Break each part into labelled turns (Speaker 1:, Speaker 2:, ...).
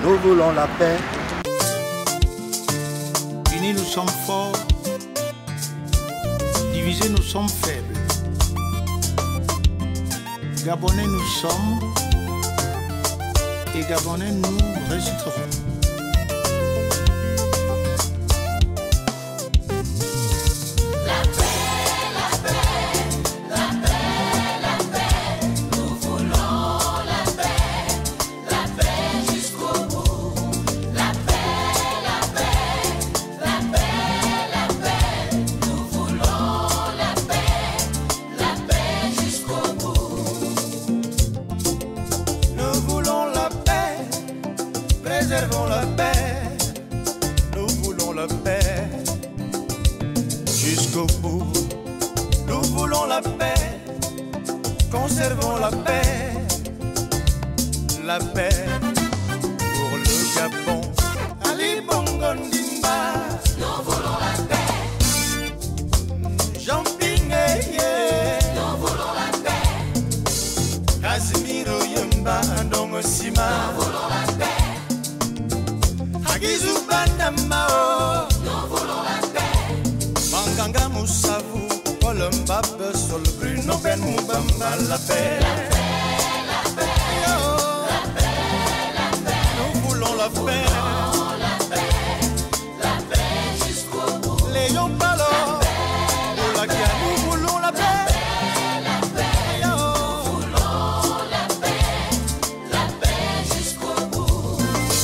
Speaker 1: nous voulons la paix.
Speaker 2: Unis nous sommes forts, divisés nous sommes faibles. Gabonais nous sommes, et Gabonais nous resterons.
Speaker 3: Préservons la paix, nous voulons la paix jusqu'au bout. Nous voulons la paix, conservons la paix pour le Gabon. Ali Bongo Ndimba, nous voulons la paix. Jean-Ping, nous voulons la paix. Casimiro Yemba, Ndongo Sima, nous voulons la paix. Agizubandamao, nous voulons la paix. Manganga Moussavu, Columbabe, Sol Bruno Ben Moubamba, la paix. La paix, la paix, la paix. Nous voulons la paix. La paix jusqu'au bout. Léon Palo, Oulakia, nous voulons la paix. La paix, nous voulons la paix jusqu'au bout.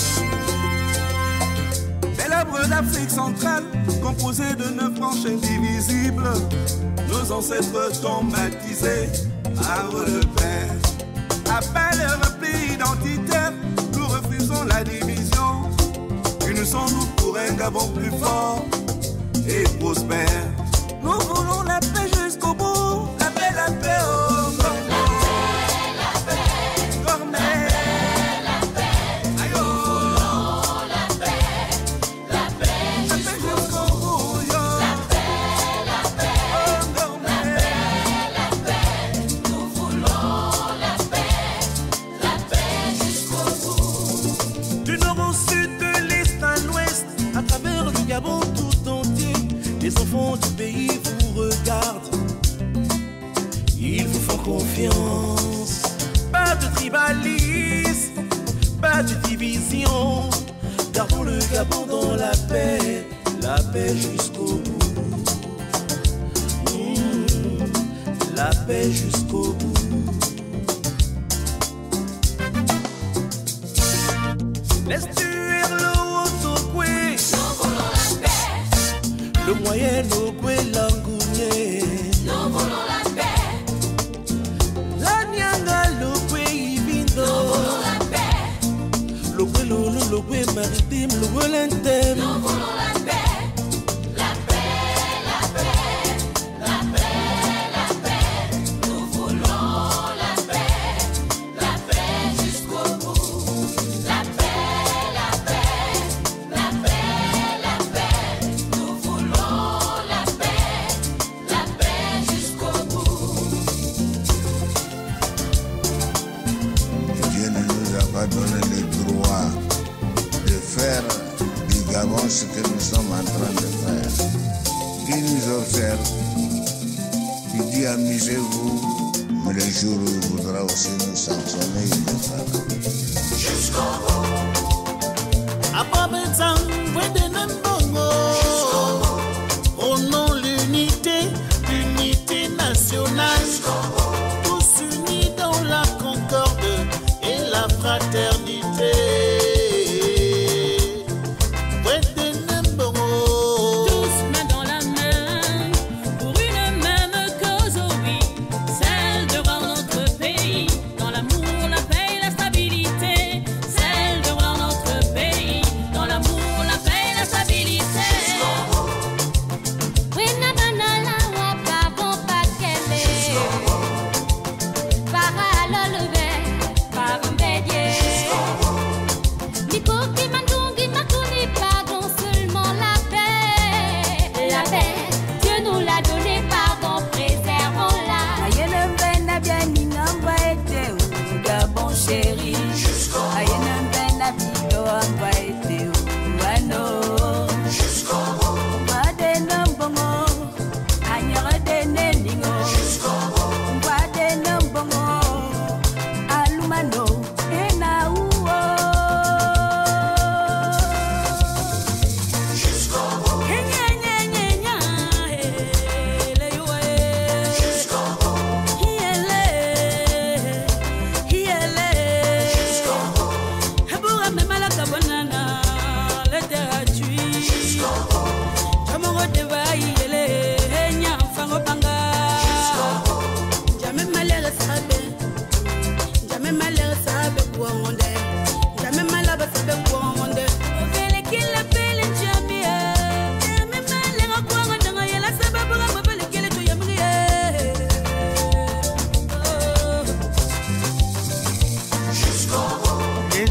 Speaker 4: L'arbre d'Afrique centrale, composé de 9 branches indivisibles, nos ancêtres sont baptisés arbre de paix. Après le repli identitaire, nous refusons la division. Unissons-nous pour un Gabon plus fort et prospère. Nous voulons la paix jusqu'au bout. La paix, oh,
Speaker 5: les enfants du pays vous regardent, ils vous font confiance. Pas de tribalisme, pas de division. Gardons le Gabon dans la paix jusqu'au bout. La paix jusqu'au bout. Laisse tuer le Haut-Okwe, nous voulons la paix. Le Moyen-Okwe, l'Angounié, nous voulons la paix. La Nyanga, l'Okwe, Ibindo, nous voulons la paix. L'Okwe, Lolo, l'Okwe, Maritime, l'Okwe, Lentem, nous voulons la paix. La paix, la paix, la paix, la paix. Nous voulons la paix jusqu'au bout. La paix, la paix, la paix, la paix. Nous voulons la paix jusqu'au bout.
Speaker 6: Dieu ne nous a pas donné le droit de faire du Gabon ce que nous sommes en train de faire. Il nous observe, il dit amusez-vous, mais le jour où il voudra aussi nous sanctionner, il le fera.
Speaker 3: Jusqu'au bout.
Speaker 5: Au nom l'unité nationale, tous unis dans la concorde et la fraternité.
Speaker 7: Tous main dans la main pour une même cause, oh oui, celle de voir notre pays dans l'amour, la paix et la stabilité, celle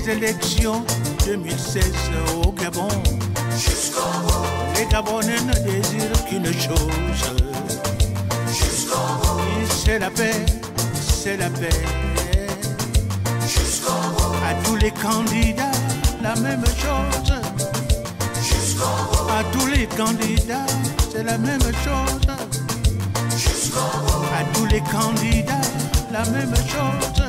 Speaker 2: les élections 2016 au Gabon. Les Gabonais ne désirent qu'une chose. C'est la paix, c'est la paix. À tous les candidats, la même chose. À tous les candidats, c'est la même chose. À tous les candidats, la même chose.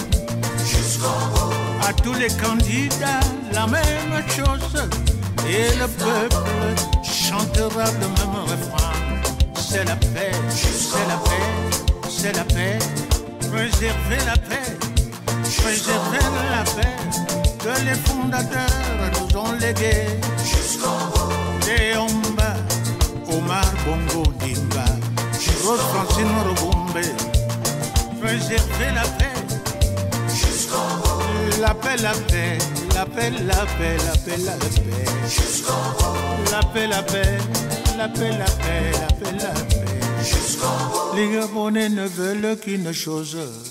Speaker 2: À tous les candidats, la même chose. Et le peuple chantera le même refrain. C'est la paix, c'est la paix, c'est la paix. Préserver la paix, préserver la paix que les fondateurs nous ont légué. Deomba, Omar Bongo Dimba, Rose Francine Robombe. Préserver la paix. La paix, la paix, la paix, la paix, la paix, la paix. La paix, la paix, la paix, la paix, la paix, la paix. Les Gabonais ne veulent qu'une chose.